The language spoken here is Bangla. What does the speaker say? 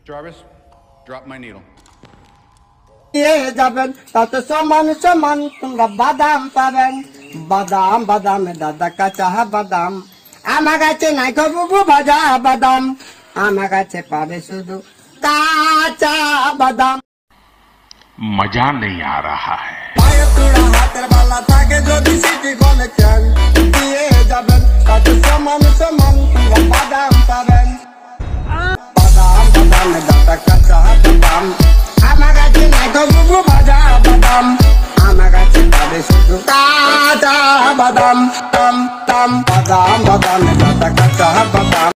Jarvis, drop my needle. যাবেন তাতে সমান সমান তোমরা বাদাম পাবেন। বাদাম বাদামে দাদা কাঁচা বাদাম, আমার কাছে নাই খবু ভাজা বাদাম, আমার কাছে পাবে শুধু কাঁচা বাদাম। मजा नहीं आ रहा है।